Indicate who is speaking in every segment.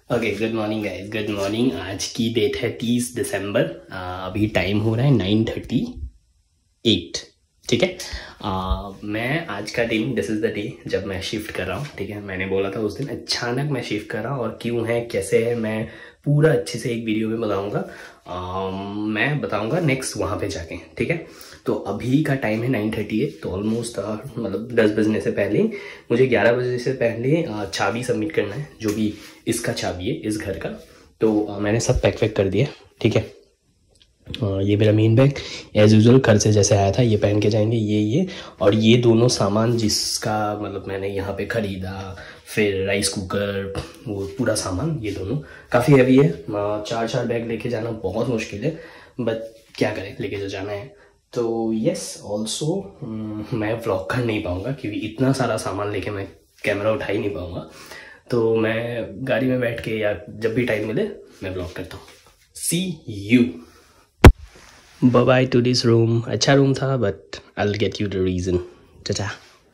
Speaker 1: Okay, good morning guys, good morning. आज की date है 30 दिसंबर। अभी टाइम हो रहा है 9:38। ठीक है। मैं आज का दिन, दिस इज़ द डे जब मैं शिफ्ट कर रहा हूँ। ठीक है, मैंने बोला था उस दिन अचानक मैं शिफ्ट कर रहा हूँ, और क्यों है कैसे है मैं पूरा अच्छे से एक वीडियो में बताऊँगा। मैं बताऊँगा नेक्स्ट वहाँ पे जाके। ठीक है, तो अभी का टाइम है 9:38, तो ऑलमोस्ट मतलब 10 बजने से पहले मुझे 11 बजे से पहले चाबी सबमिट करना है, जो भी इसका चाबी है इस घर का। तो मैंने सब पैक वैक कर दिया। ठीक है, ये मेरा मेन बैग एज यूजुअल घर से जैसे आया था, ये पहन के जाएंगे। ये और ये दोनों सामान जिसका मतलब मैंने यहाँ पे ख़रीदा, फिर राइस कुकर, वो पूरा सामान, ये दोनों काफ़ी हैवी है। 4 बैग लेके जाना बहुत मुश्किल है, बट क्या करें, लेके जो जाना है। तो यस, ऑल्सो मैं व्लॉग कर नहीं पाऊँगा क्योंकि इतना सारा सामान लेके मैं कैमरा उठा ही नहीं पाऊँगा। तो मैं गाड़ी में बैठ के या जब भी टाइम मिले मैं व्लॉग करता हूँ। See you, bye bye to this room. अच्छा रूम था, but I will get you the reason. Tata.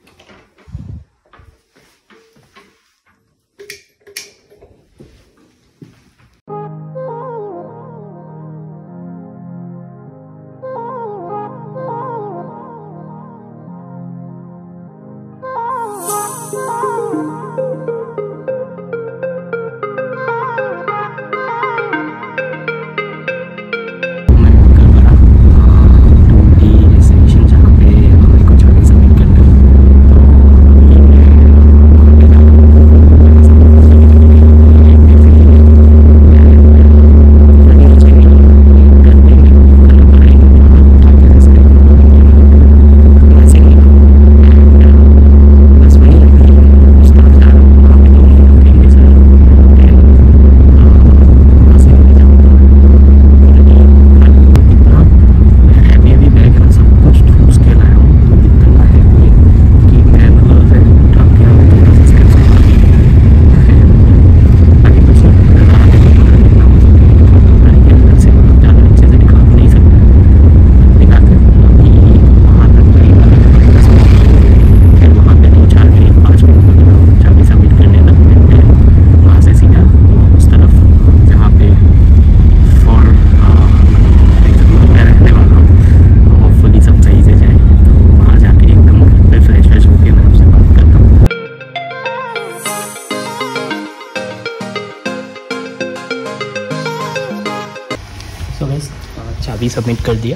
Speaker 1: तो बस चाबी सबमिट कर दिया।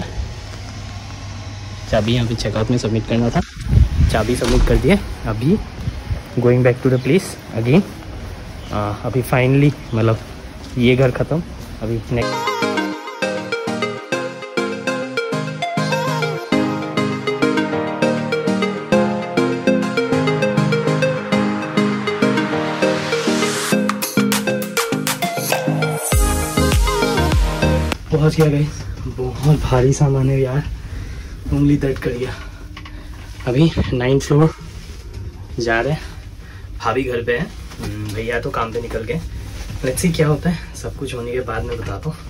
Speaker 1: चाबी यहाँ पे चेकआउट में सबमिट करना था, चाबी सबमिट कर दिया। अभी going back to the place again. अभी फाइनली मतलब ये घर ख़त्म। अभी नेक्स्ट पहुँच गया गाइस। बहुत भारी सामान है यार, उंगली दर्द कर गया। अभी 9th फ्लोर जा रहे हैं। भाभी घर पे है, भैया तो काम पे निकल गए। लेट्स सी क्या होता है, सब कुछ होने के बाद में बताता हूँ।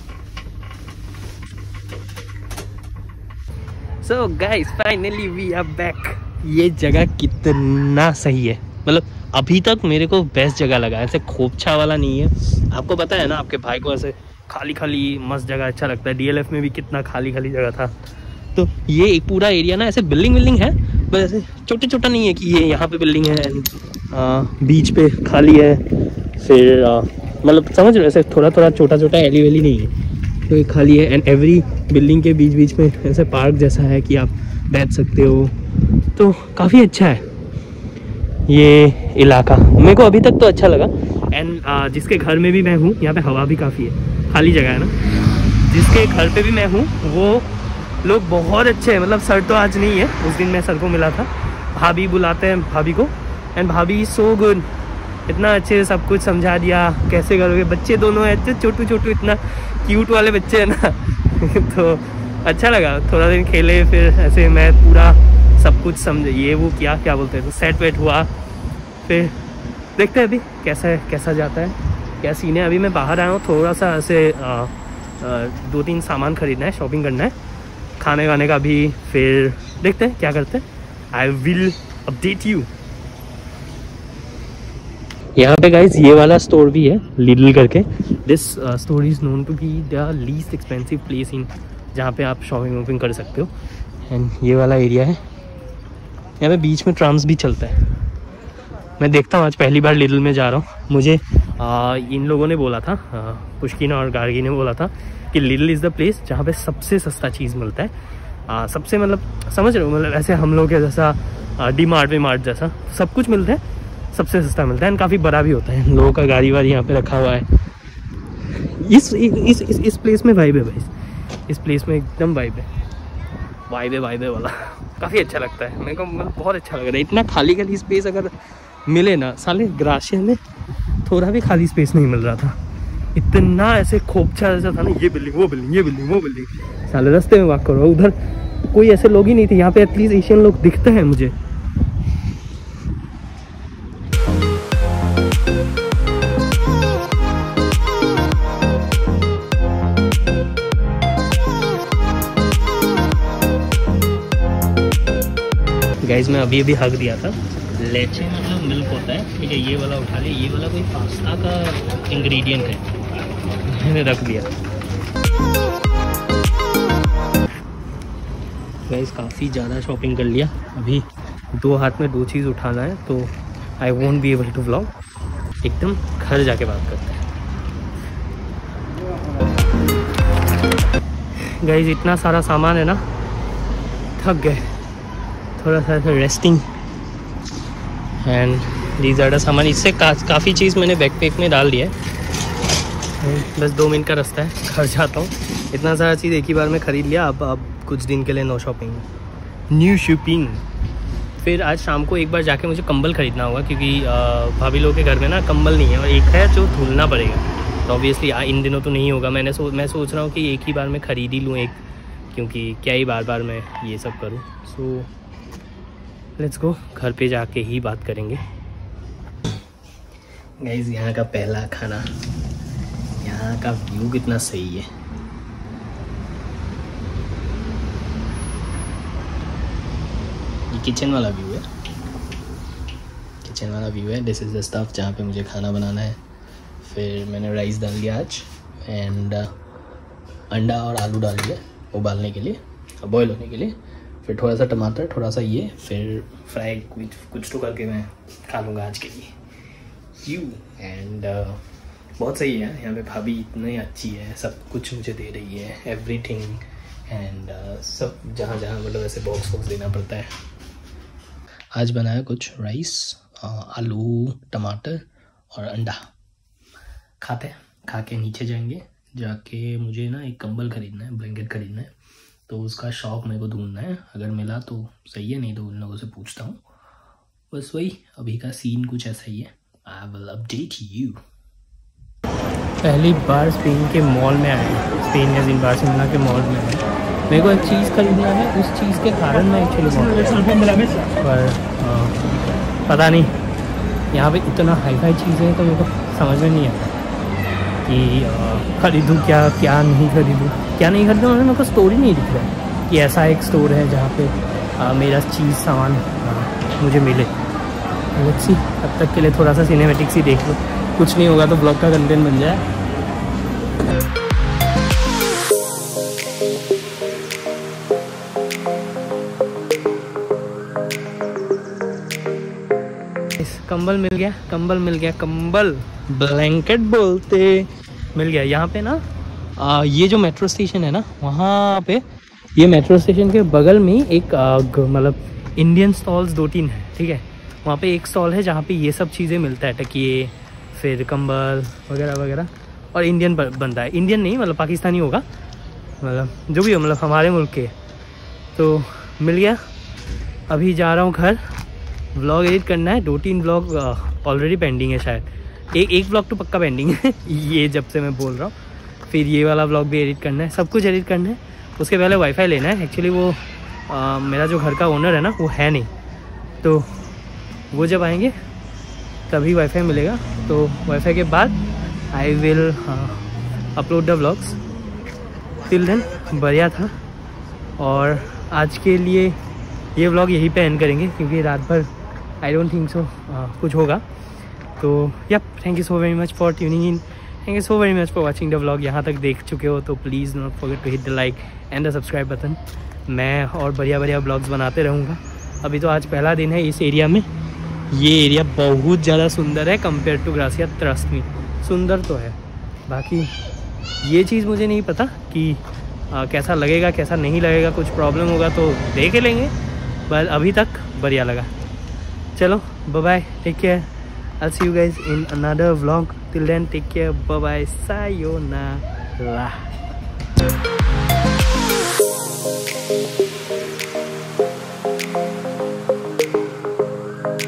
Speaker 1: So guys, finally we are back. ये जगह कितना सही है, मतलब अभी तक मेरे को बेस्ट जगह लगा। ऐसे खोपछा वाला नहीं है। आपको पता है ना, आपके भाई को ऐसे खाली खाली मस्त जगह अच्छा लगता है। डीएलएफ में भी कितना खाली खाली जगह था। तो ये एक पूरा एरिया ना ऐसे बिल्डिंग है, बस ऐसे छोटा नहीं है कि ये यहाँ पे बिल्डिंग है, बीच पे खाली है। फिर मतलब समझ रहे हो, ऐसे थोड़ा छोटा एली वेली नहीं है, तो ये खाली है। एंड एवरी बिल्डिंग के बीच में ऐसे पार्क जैसा है कि आप बैठ सकते हो। तो काफ़ी अच्छा है ये इलाका, मेरे को अभी तक तो अच्छा लगा। एंड जिसके घर में भी मैं हूँ, यहाँ पे हवा भी काफ़ी है, खाली जगह है ना। जिसके घर पे भी मैं हूँ वो लोग बहुत अच्छे हैं। मतलब सर तो आज नहीं है, उस दिन मैं सर को मिला था। भाभी बुलाते हैं भाभी को, एंड भाभी सो गुड, इतना अच्छे से सब कुछ समझा दिया कैसे करोगे। बच्चे दोनों हैं छोटू इतना क्यूट वाले बच्चे हैं ना तो अच्छा लगा। थोड़ा दिन खेले, फिर ऐसे मैं पूरा सब कुछ समझे, ये वो क्या बोलते हैं, तो सेट वेट हुआ। फिर देखते हैं अभी कैसा जाता है, क्या सीन है। अभी मैं बाहर आया हूँ, थोड़ा सा ऐसे 2-3 सामान खरीदना है, शॉपिंग करना है, खाने वाने का भी। फिर देखते हैं क्या करते हैं। I will update you. यहाँ पे गाइज ये वाला स्टोर भी है, लिडल करके। This store is known to be the least expensive place in, जहाँ पे आप शॉपिंग वॉपिंग कर सकते हो। एंड ये वाला एरिया है, यहाँ पे बीच में ट्राम्स भी चलता है। मैं देखता हूँ, आज पहली बार लिडल में जा रहा हूँ। मुझे इन लोगों ने बोला था, पुष्किन और गार्गी ने बोला था कि लिडल इज़ द प्लेस जहाँ पे सबसे सस्ता चीज़ मिलता है। सबसे मतलब समझ रहे हो, मतलब ऐसे हम लोग के जैसा डी मार्ट वी मार्ट जैसा सब कुछ मिलता है, सबसे सस्ता मिलता है। एंड काफ़ी बड़ा भी होता है, लोगों का गाड़ी वाड़ी यहाँ पे रखा हुआ है। इस प्लेस में वाइब है भाई, इस प्लेस में एकदम वाइब है वाला। काफ़ी अच्छा लगता है मेरे को, मतलब बहुत अच्छा लग रहा है। इतना खाली खाली स्पेस अगर मिले ना, साले ग्राशिया में थोड़ा भी खाली स्पेस नहीं मिल रहा था। इतना ऐसे खोपचा जैसा था ना, ये बिल्डिंग वो बिल्डिंग, ये बिल्डिंग वो बिल्डिंग। साले रास्ते में वॉक करो, उधर कोई ऐसे लोग ही नहीं थे। यहाँ पे एटलीस्ट एशियन लोग दिखते हैं मुझे। गाइस मैं अभी हक दिया था। लेचे मतलब मिल्क होता है, ठीक है, ये वाला उठा ले। ये वाला कोई पास्ता का इंग्रेडिएंट है, मैंने रख दिया। गाइस काफ़ी ज़्यादा शॉपिंग कर लिया। अभी 2 हाथ में 2 चीज़ उठाना है, तो I won't be able to vlog. एकदम घर जाके बात करते हैं। गाइस इतना सारा सामान है ना, थक गए। थोड़ा सा resting and these are the सामान। इससे काफ़ी चीज़ मैंने बैकपैक में डाल दिया है। बस 2 मिनट का रास्ता है, घर जाता हूँ। इतना सारा चीज़ एक ही बार में ख़रीद लिया। अब कुछ दिन के लिए नो शॉपिंग, न्यू शॉपिंग। फिर आज शाम को एक बार जाके मुझे कंबल ख़रीदना होगा, क्योंकि भाभी लोग के घर में ना कंबल नहीं है, और एक है जो धुलना पड़ेगा। तो ऑब्वियसली इन दिनों तो नहीं होगा। मैं सोच रहा हूँ कि एक ही बार में ख़रीद ही लूँ एक, क्योंकि क्या ही बार बार मैं ये सब करूँ। सो लेट्स गो, घर पे जाके ही बात करेंगे। गाइस यहाँ का पहला खाना, यहाँ का व्यू कितना सही है। ये किचन वाला व्यू है, किचन वाला व्यू है। दिस इज़ द स्टफ जहाँ पे मुझे खाना बनाना है। फिर मैंने राइस डाल दिया आज, एंड अंडा और आलू डाल दिया उबालने के लिए, बॉयल होने के लिए। फिर थोड़ा सा टमाटर, थोड़ा सा ये, फिर फ्राई कुछ तो करके मैं खा लूँगा आज के लिए। एंड बहुत सही है यहाँ पे। भाभी इतनी अच्छी है, सब कुछ मुझे दे रही है, एवरीथिंग। एंड सब जहाँ जहाँ मतलब ऐसे बॉक्स देना पड़ता है। आज बनाया कुछ राइस, आलू, टमाटर और अंडा। खाते हैं, खा के नीचे जाएंगे। जाके मुझे ना एक कंबल ख़रीदना है, ब्लैंकेट ख़रीदना है, तो उसका शॉप मेरे को ढूंढना है। अगर मिला तो सही है, नहीं तो उन लोगों से पूछता हूँ। बस वही, अभी का सीन कुछ ऐसा ही है। I will update you. पहली बार स्पेन के मॉल में आया, स्पेन या बार्सिलोना के मॉल में आया। मेरे को एक चीज़ खरीदना है, उस चीज़ के कारण मैं एक्चुअली पर पता नहीं, यहाँ पे इतना हाई चीज़ें हैं तो मेरे को समझ में नहीं आता कि ख़रीदूँ क्या नहीं ख़रीदूँ, क्या नहीं खरीदूँ। मेरे को स्टोर ही नहीं दिख रहा है कि ऐसा एक स्टोर है जहाँ पे मेरा चीज़ सामान मुझे मिले। लेट्स सी, तब तक के लिए थोड़ा सा सिनेमैटिक्स ही देख लो। कुछ नहीं होगा तो ब्लॉग का कंटेंट बन जाए। कंबल मिल गया, कंबल ब्लैंकेट बोलते मिल गया। यहाँ पे ना ये जो मेट्रो स्टेशन है ना, वहाँ पे ये मेट्रो स्टेशन के बगल में एक मतलब इंडियन स्टॉल्स 2-3 है, ठीक है। वहाँ पे एक स्टॉल है जहाँ पे ये सब चीज़ें मिलता है, तकिए, फिर कंबल वगैरह वगैरह। और इंडियन बनता है, इंडियन नहीं मतलब पाकिस्तानी होगा, मतलब जो भी हो, मतलब हमारे मुल्क के। तो मिल गया। अभी जा रहा हूँ घर, व्लॉग एडिट करना है। 2-3 व्लॉग ऑलरेडी पेंडिंग है शायद। एक व्लॉग तो पक्का पेंडिंग है ये जब से मैं बोल रहा हूँ। फिर ये वाला व्लॉग भी एडिट करना है, सब कुछ एडिट करना है। उसके पहले वाईफाई लेना है। एक्चुअली वो मेरा जो घर का ओनर है ना, वो है नहीं, तो वो जब आएंगे तभी वाईफाई मिलेगा। तो वाईफाई के बाद I will upload the vlogs. Till then बढ़िया था। और आज के लिए ये व्लॉग यहीं पे एंड करेंगे, क्योंकि रात भर आई डोंट थिंक सो कुछ होगा। तो yup, thank you so very much for tuning in, thank you so very much for watching the vlog. यहाँ तक देख चुके हो तो please not forget to hit the like and the subscribe button. मैं और बढ़िया बढ़िया ब्लॉग्स बनाते रहूँगा। अभी तो आज पहला दिन है इस एरिया में। ये एरिया बहुत ज़्यादा सुंदर है compare to Gracia, trust me, सुंदर तो है। बाकी ये चीज़ मुझे नहीं पता कि कैसा लगेगा कैसा नहीं लगेगा, कुछ प्रॉब्लम होगा तो देख लेंगे, पर अभी तक बढ़िया लगा। चलो bye bye, take care, I'll see you guys in another vlog. Till then, take care, bye bye, sayonara.